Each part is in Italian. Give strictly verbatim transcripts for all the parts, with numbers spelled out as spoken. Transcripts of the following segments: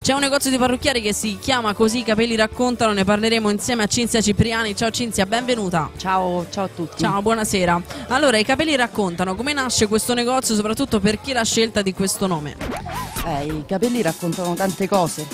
C'è un negozio di parrucchieri che si chiama così, i capelli raccontano, ne parleremo insieme a Cinzia Cipriani. Ciao Cinzia, benvenuta. Ciao, ciao a tutti. Ciao, buonasera. Allora, i capelli raccontano, come nasce questo negozio, soprattutto per chi la scelta di questo nome? Eh, i capelli raccontano tante cose.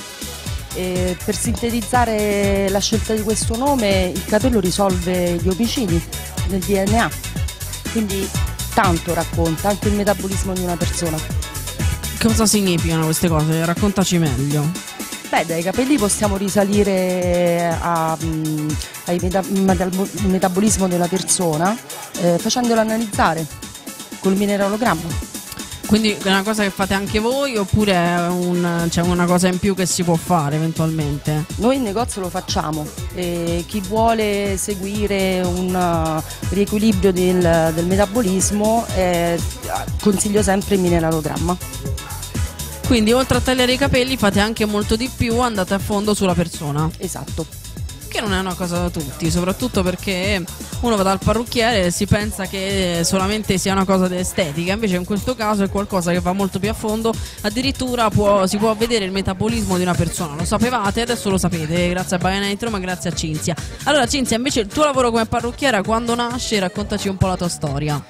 E per sintetizzare la scelta di questo nome, il capello risolve gli omicidi del D N A, quindi tanto racconta anche il metabolismo di una persona. Cosa significano queste cose? Raccontaci meglio. Beh, dai capelli possiamo risalire a, um, al meta metabolismo della persona eh, facendolo analizzare col mineralogramma. Quindi è una cosa che fate anche voi oppure è un, c'è una cosa in più che si può fare eventualmente? Noi in negozio lo facciamo e chi vuole seguire un uh, riequilibrio del, del metabolismo eh, consiglio sempre il mineralogramma. Quindi oltre a tagliare i capelli fate anche molto di più, andate a fondo sulla persona. Esatto. Che non è una cosa da tutti, soprattutto perché uno va dal parrucchiere e si pensa che solamente sia una cosa di estetica, invece in questo caso è qualcosa che va molto più a fondo, addirittura può, si può vedere il metabolismo di una persona. Lo sapevate? Adesso lo sapete, grazie a Baiana Intro, ma grazie a Cinzia. Allora Cinzia, invece il tuo lavoro come parrucchiera quando nasce? Raccontaci un po' la tua storia.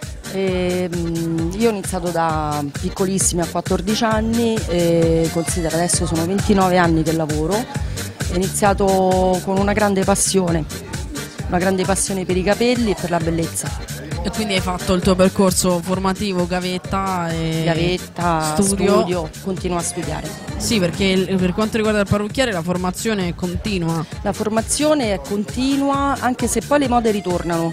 E, io ho iniziato da piccolissima, a quattordici anni, e considera adesso sono ventinove anni che lavoro. Ho iniziato con una grande passione, una grande passione per i capelli e per la bellezza. E quindi hai fatto il tuo percorso formativo, gavetta e gavetta, studio, studio continuo a studiare. Sì, perché per quanto riguarda il parrucchiere la formazione è continua. La formazione è continua anche se poi le mode ritornano.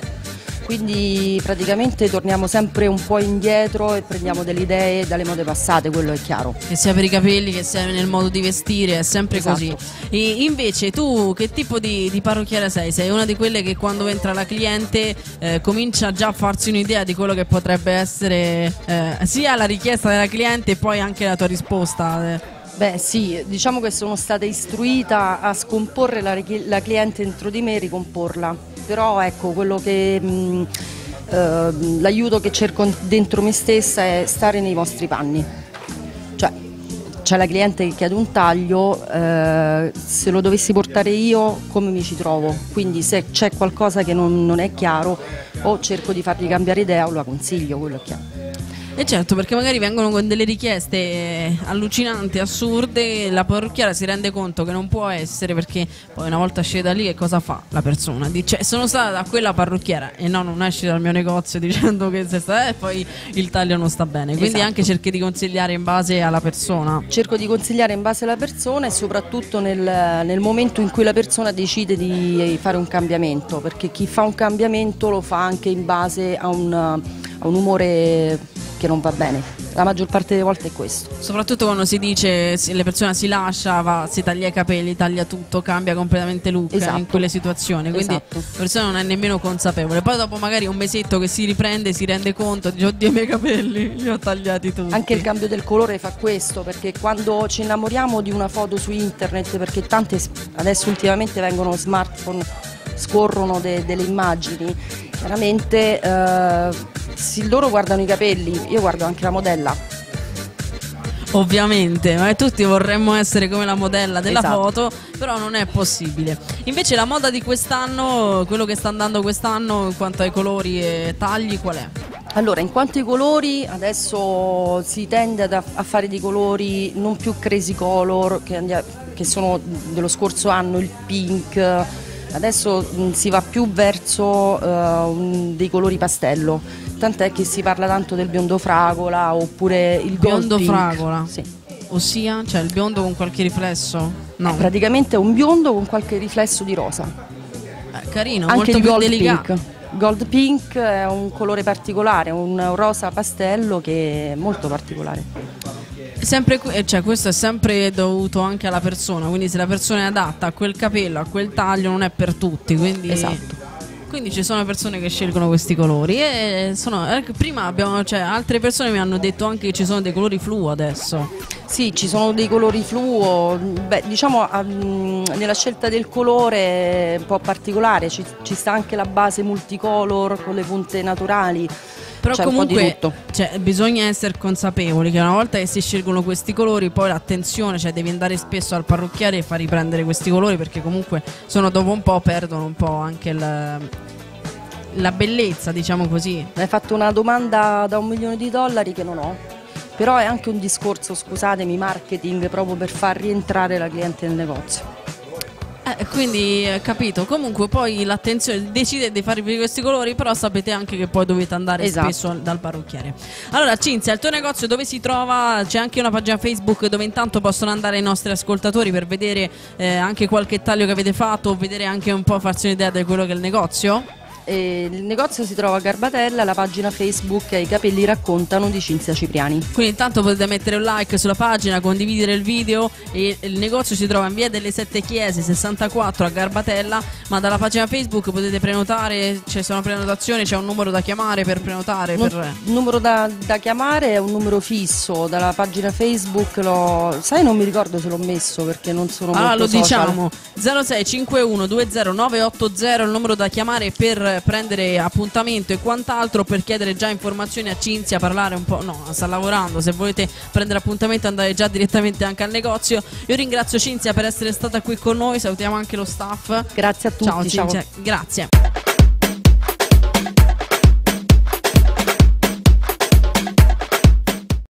Quindi praticamente torniamo sempre un po' indietro e prendiamo delle idee dalle mode passate, quello è chiaro. Che sia per i capelli, che sia nel modo di vestire, è sempre esatto. Così. E invece tu che tipo di, di parrucchiera sei? Sei una di quelle che quando entra la cliente eh, comincia già a farsi un'idea di quello che potrebbe essere eh, sia la richiesta della cliente e poi anche la tua risposta? Beh sì, diciamo che sono stata istruita a scomporre la, la cliente dentro di me e ricomporla. Però ecco, quello che mh, eh, l'aiuto che cerco dentro me stessa è stare nei vostri panni. Cioè, c'è la cliente che chiede un taglio, eh, se lo dovessi portare io come mi ci trovo? Quindi se c'è qualcosa che non, non è chiaro o cerco di fargli cambiare idea o la consiglio, quello è chiaro. E certo, perché magari vengono con delle richieste allucinanti, assurde, la parrucchiera si rende conto che non può essere, perché poi una volta esce da lì che cosa fa la persona? Dice sono stata da quella parrucchiera e no, non esci dal mio negozio dicendo che sei stata e poi il taglio non sta bene. Quindi esatto. Anche cerchi di consigliare in base alla persona. Cerco di consigliare in base alla persona e soprattutto nel, nel momento in cui la persona decide di fare un cambiamento, perché chi fa un cambiamento lo fa anche in base a un, a un umore che non va bene. La maggior parte delle volte è questo. Soprattutto quando si dice le persone si lascia, va, si taglia i capelli, taglia tutto, cambia completamente look esatto. In quelle situazioni. Quindi esatto. La persona non è nemmeno consapevole. Poi dopo magari un mesetto che si riprende, si rende conto, dice oddio i miei capelli li ho tagliati tutti. Anche il cambio del colore fa questo, perché quando ci innamoriamo di una foto su internet, perché tante adesso ultimamente vengono smartphone, scorrono de, delle immagini, chiaramente eh, se loro guardano i capelli, io guardo anche la modella. Ovviamente, ma tutti vorremmo essere come la modella della esatto. foto, però non è possibile. Invece la moda di quest'anno, quello che sta andando quest'anno in quanto ai colori e tagli, qual è? Allora, in quanto ai colori, adesso si tende a, a fare dei colori non più crazy color, che, andia, che sono dello scorso anno, il pink. Adesso mh, si va più verso uh, un, dei colori pastello, tant'è che si parla tanto del biondo fragola oppure il biondo gold fragola. Sì. Ossia, cioè il biondo con qualche riflesso? No. Eh, praticamente è un biondo con qualche riflesso di rosa. Eh, carino, anche molto il più gold delicato. Pink. Gold pink è un colore particolare, un rosa pastello che è molto particolare. Sempre, cioè questo è sempre dovuto anche alla persona, quindi se la persona è adatta a quel capello, a quel taglio, non è per tutti, quindi esatto. Quindi ci sono persone che scelgono questi colori e sono, prima abbiamo, cioè, altre persone mi hanno detto anche che ci sono dei colori flu adesso. Sì, ci sono dei colori fluo, beh, diciamo um, nella scelta del colore è un po' particolare, ci, ci sta anche la base multicolor con le punte naturali. Però C'è comunque un po' di tutto. Cioè, bisogna essere consapevoli che una volta che si scelgono questi colori, poi l'attenzione, cioè devi andare spesso al parrucchiere e far riprendere questi colori, perché comunque sono dopo un po' perdono un po' anche il, la bellezza, diciamo così. Mi hai fatto una domanda da un milione di dollari che non ho, però è anche un discorso, scusatemi, marketing, proprio per far rientrare la cliente nel negozio. Eh, quindi eh, capito, comunque poi l'attenzione decide di farvi questi colori, però sapete anche che poi dovete andare Esatto. spesso dal parrucchiere. Allora Cinzia, il tuo negozio dove si trova? C'è anche una pagina Facebook dove intanto possono andare i nostri ascoltatori per vedere eh, anche qualche taglio che avete fatto, o vedere anche un po', farsi un'idea di quello che è il negozio? E il negozio si trova a Garbatella, la pagina Facebook è I capelli raccontano di Cinzia Cipriani. Quindi intanto potete mettere un like sulla pagina, condividere il video. E il negozio si trova in via delle Sette Chiese sessantaquattro a Garbatella, ma dalla pagina Facebook potete prenotare, ci sono prenotazioni, c'è un numero da chiamare per prenotare. Non, per... Il numero da, da chiamare è un numero fisso, dalla pagina Facebook lo... sai, non mi ricordo se l'ho messo perché non sono Allora molto lo social. diciamo, zero sei cinque uno due zero nove otto zero il numero da chiamare per prendere appuntamento e quant'altro, per chiedere già informazioni a Cinzia, parlare un po', no, sta lavorando, se volete prendere appuntamento andare già direttamente anche al negozio. Io ringrazio Cinzia per essere stata qui con noi, salutiamo anche lo staff. Grazie a tutti. Ciao Cinzia, ciao. grazie.